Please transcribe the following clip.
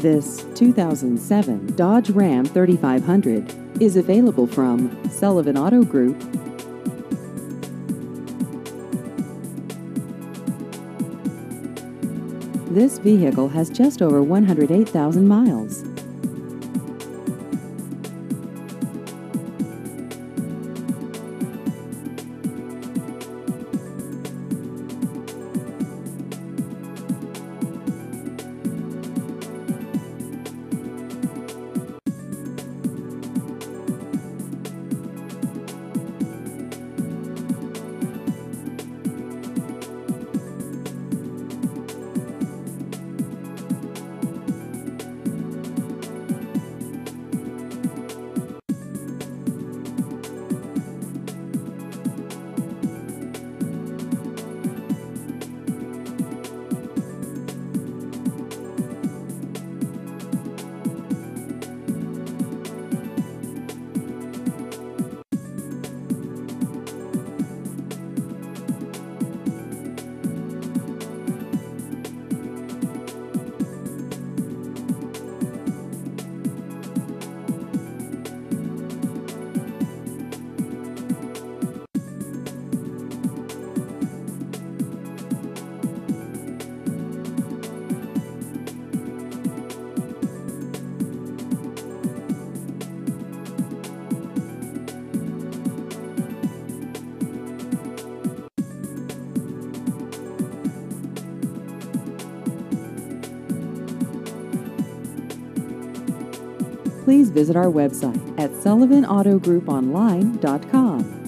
This 2007 Dodge Ram 3500 is available from Sullivan Auto Group. This vehicle has just over 108,000 miles. Please visit our website at sullivanautogrouponline.com.